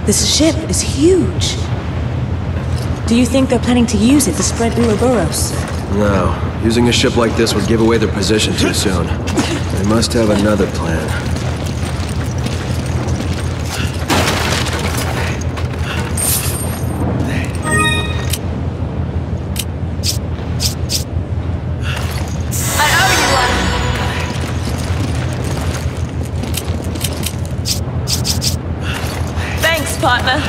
This ship is huge. Do you think they're planning to use it to spread Ouroboros? No. Using a ship like this would give away their position too soon. They must have another plan. Partner.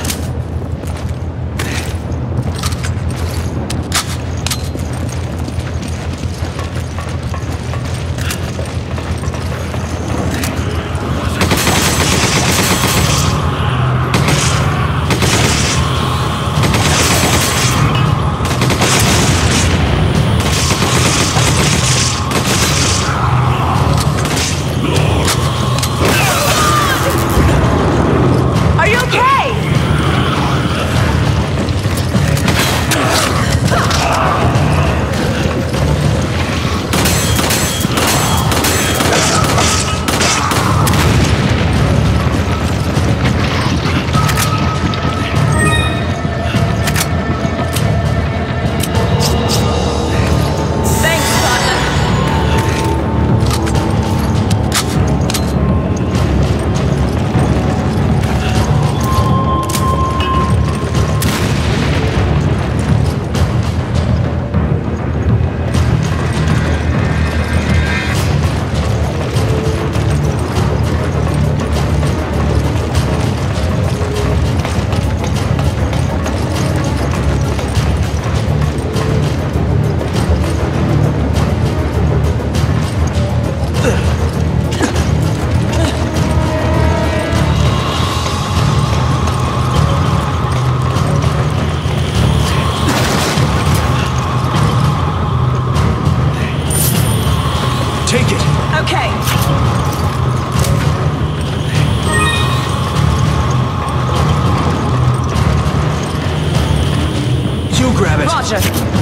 Take it! Okay. You grab it! Roger.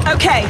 Okay.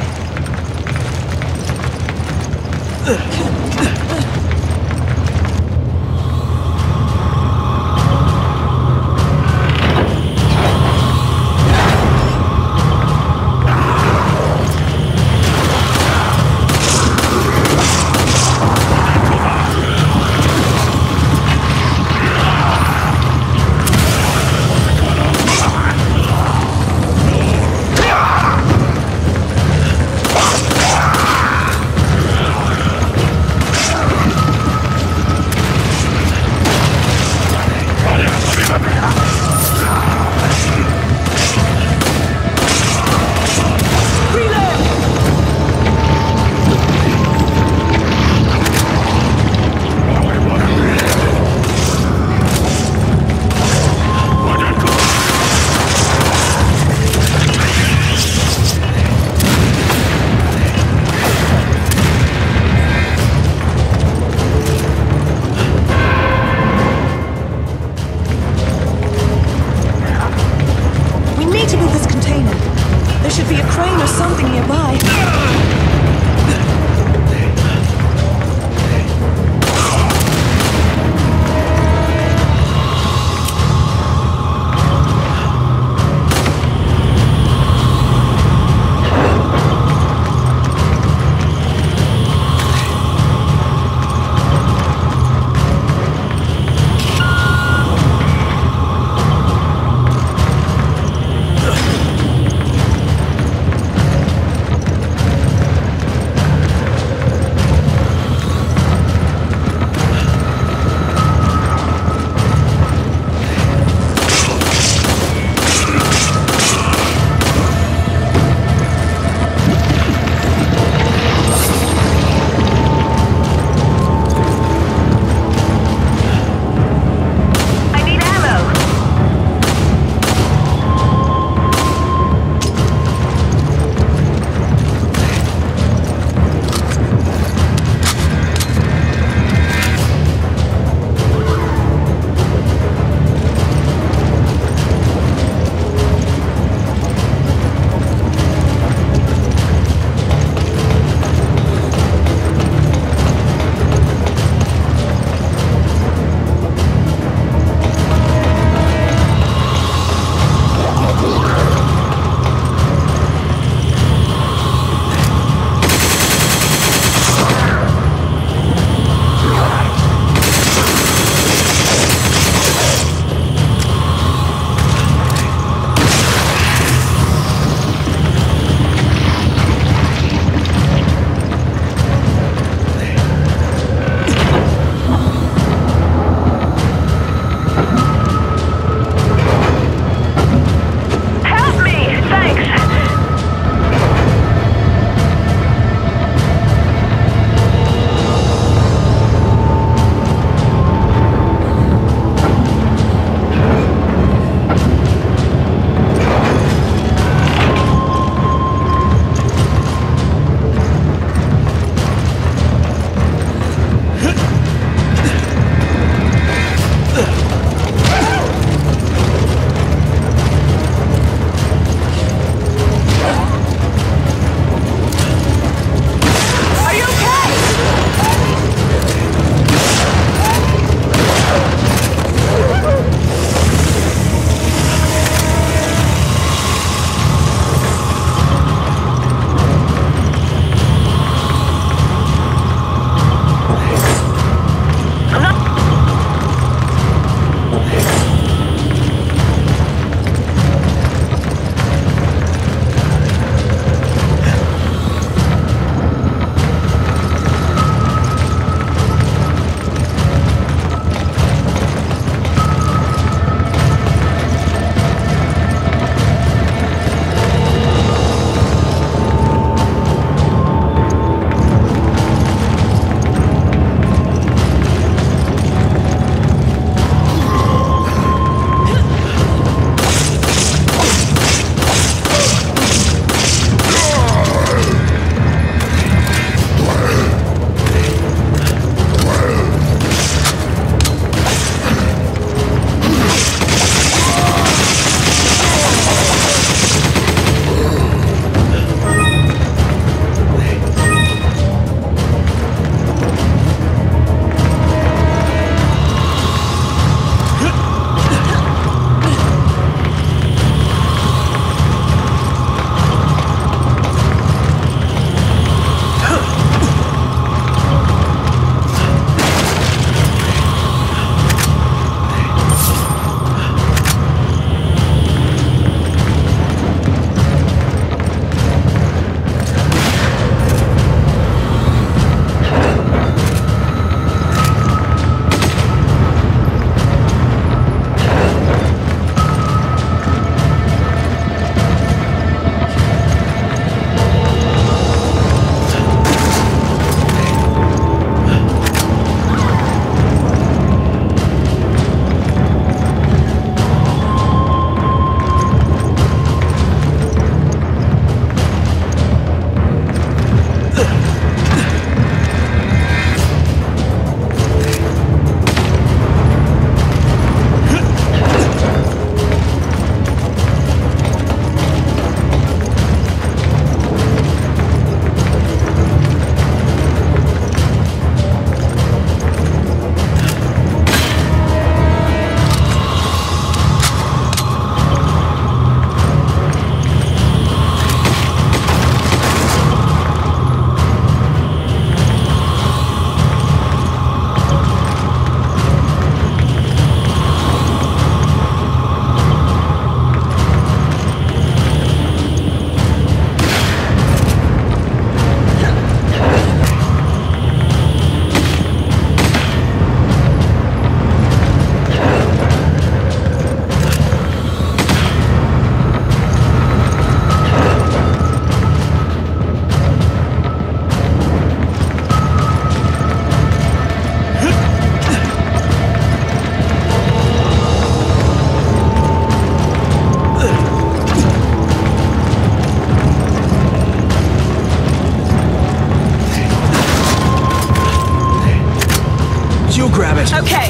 grab it. Okay.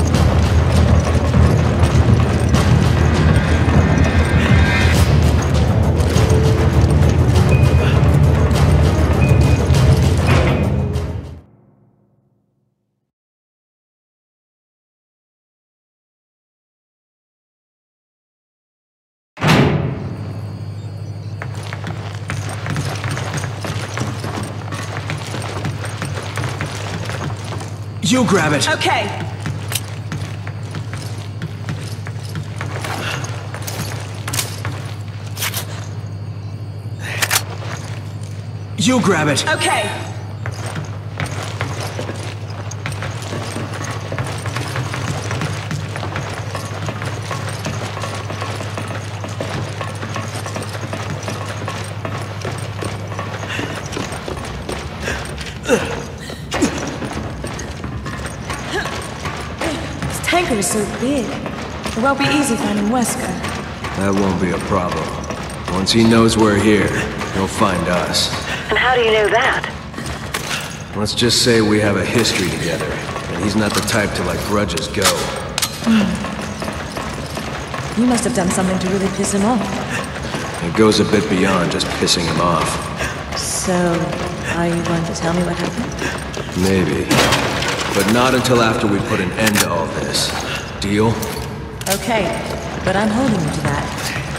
You grab it. Okay. You grab it. Okay. This tanker is so big. It won't be easy finding Wesker. That won't be a problem. Once he knows we're here, he'll find us. And how do you know that? Let's just say we have a history together, and he's not the type to let grudges go. You must have done something to really piss him off. It goes a bit beyond just pissing him off. So, are you going to tell me what happened? Maybe. But not until after we put an end to all this. Deal? Okay, but I'm holding you to that.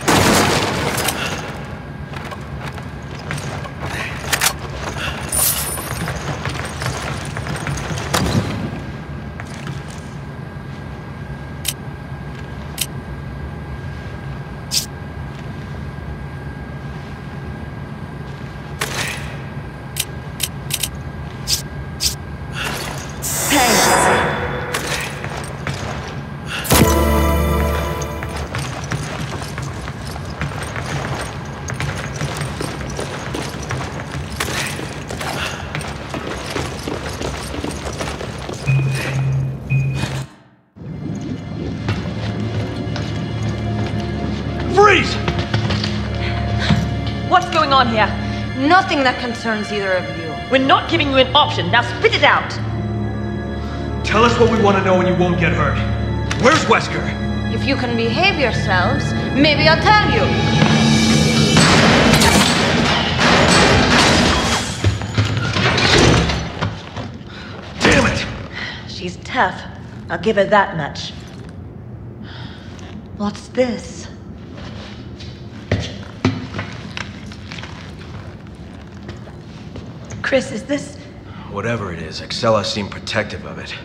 Freeze! What's going on here? Nothing that concerns either of you. We're not giving you an option. Now spit it out. Tell us what we want to know and you won't get hurt. Where's Wesker? If you can behave yourselves, maybe I'll tell you. Damn it! She's tough. I'll give her that much. What's this? Chris, is this... Whatever it is, Excella seemed protective of it.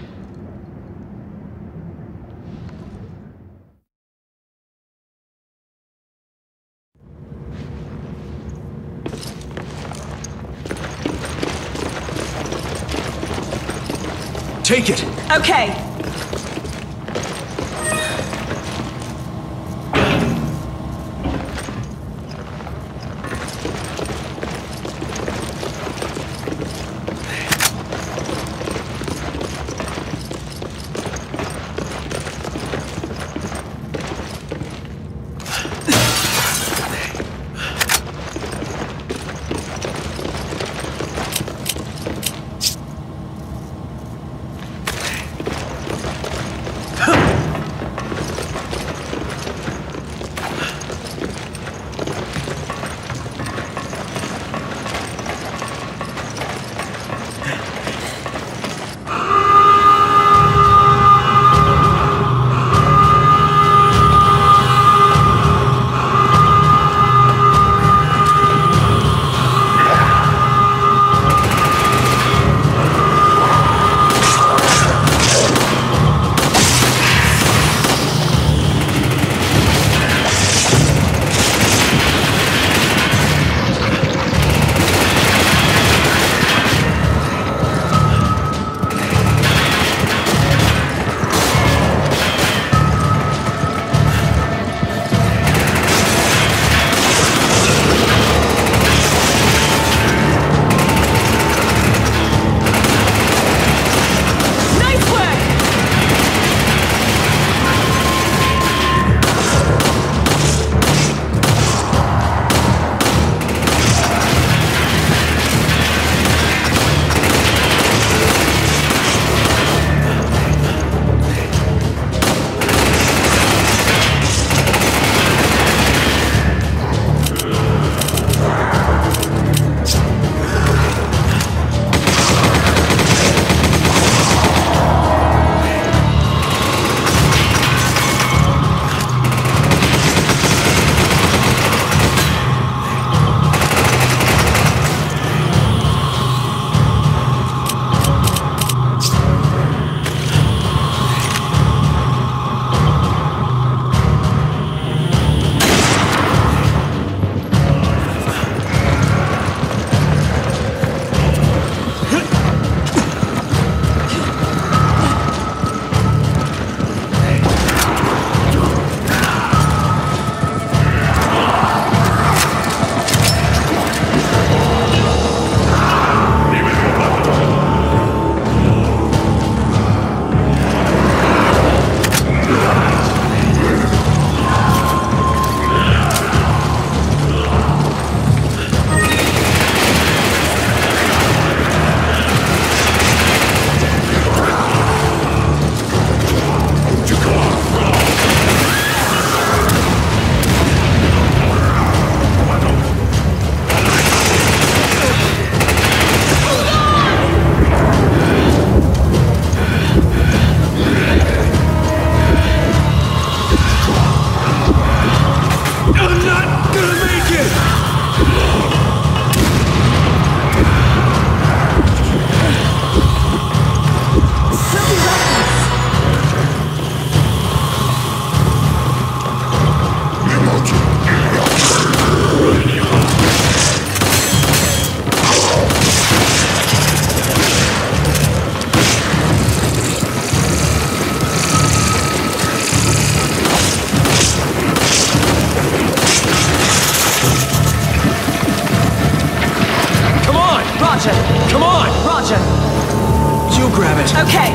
Take it! Okay. grab it. Okay.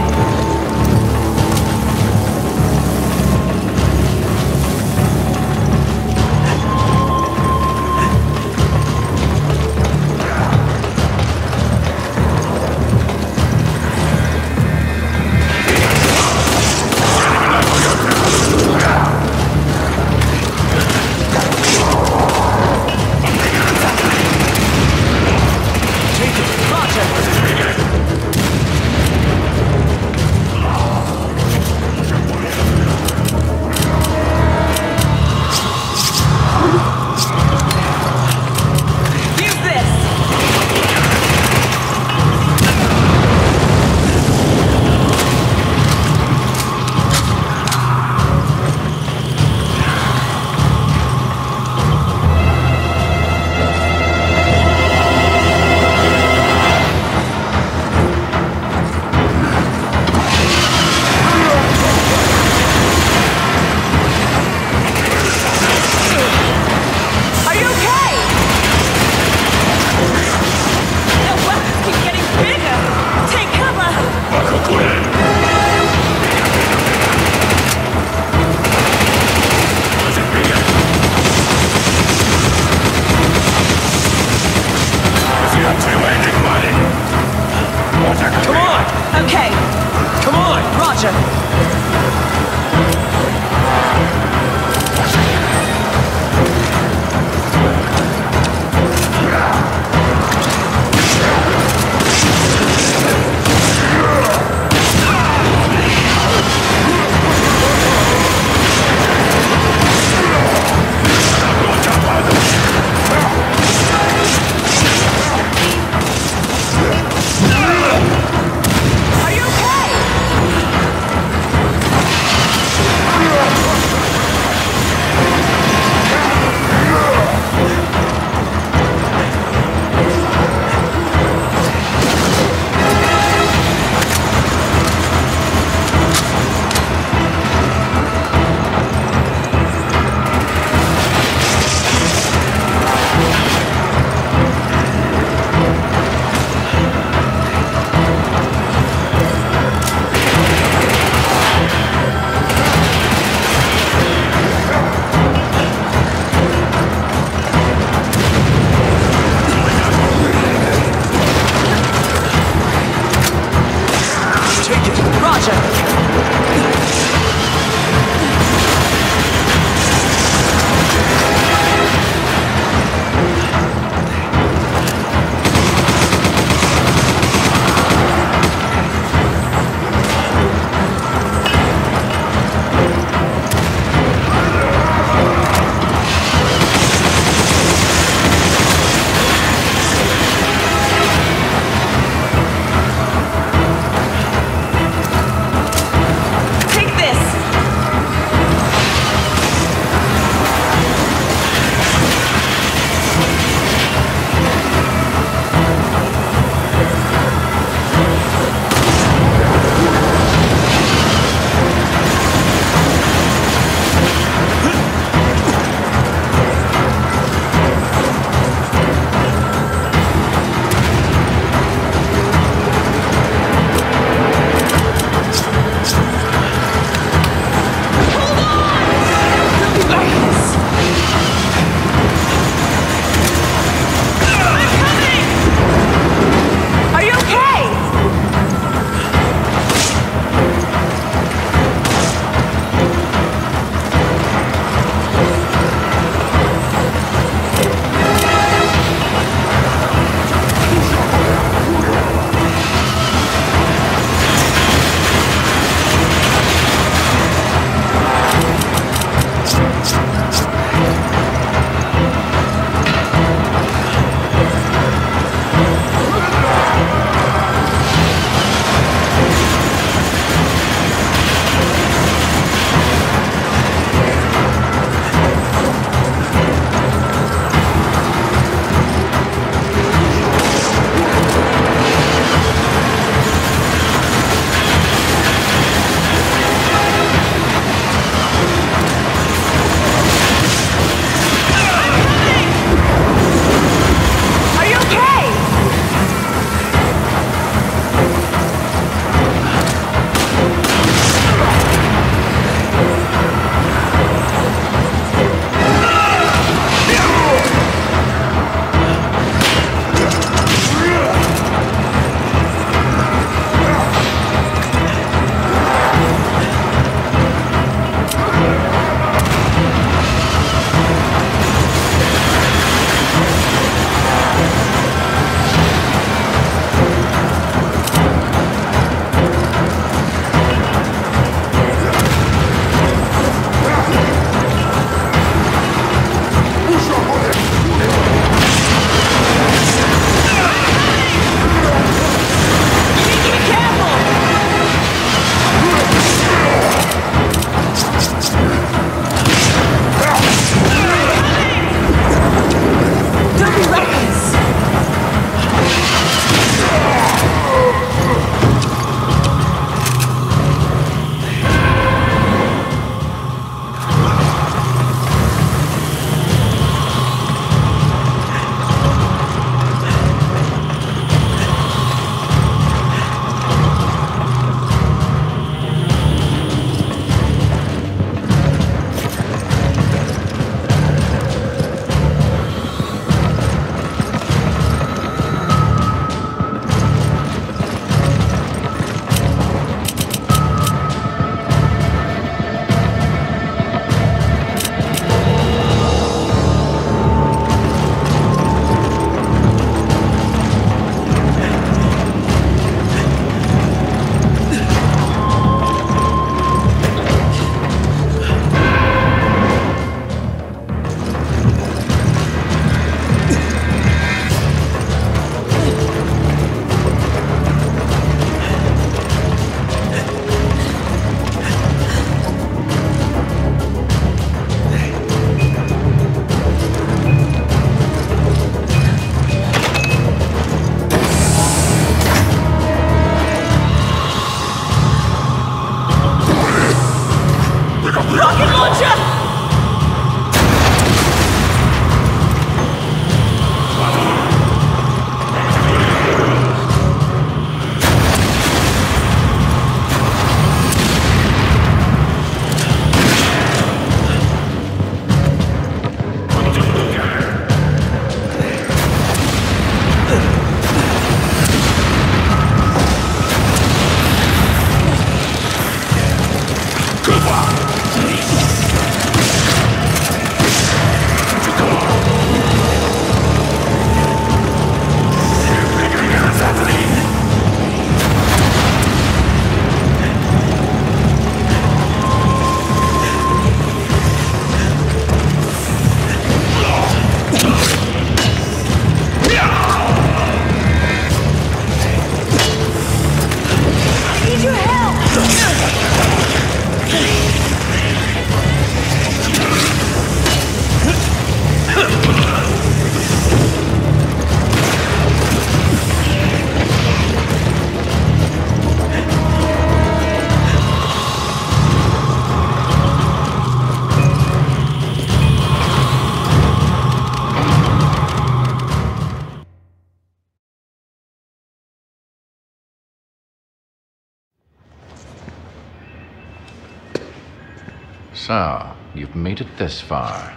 So, you've made it this far.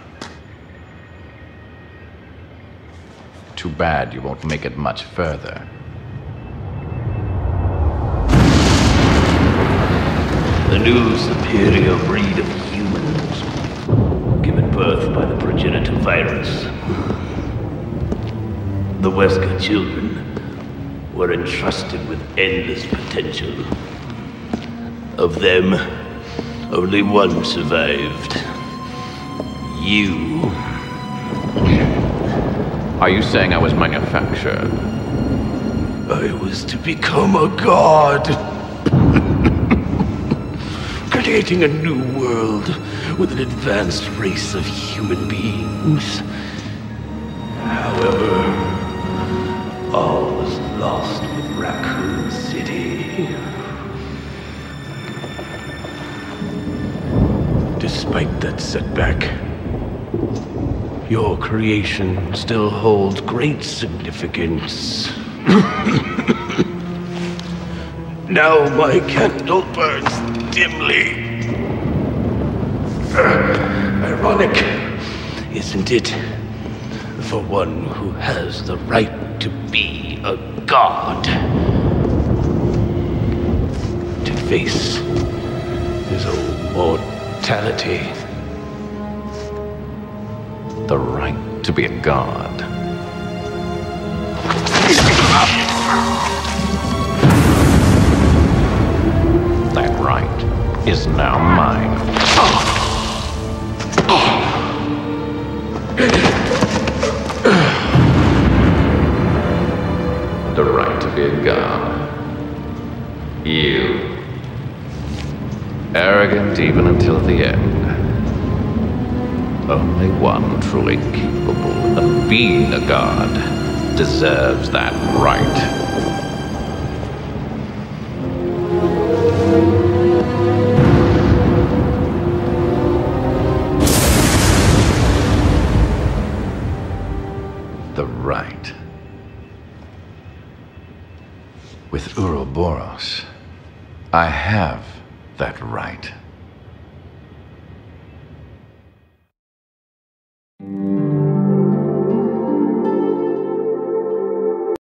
Too bad you won't make it much further. A new superior breed of humans, given birth by the progenitor virus. The Wesker children were entrusted with endless potential. Of them, only one survived. You. Are you saying I was manufactured? I was to become a god. Creating a new world with an advanced race of human beings. However, all was lost with Raccoon City. Despite that setback, your creation still holds great significance. Now my candle burns dimly. Ironic, isn't it? For one who has the right to be a god. To face his own mortality. The right to be a god. That right is now mine. The right to be a god. You. Arrogant even until the end. Only one truly capable of being a god deserves that right. The right. With Uroboros, I have that right.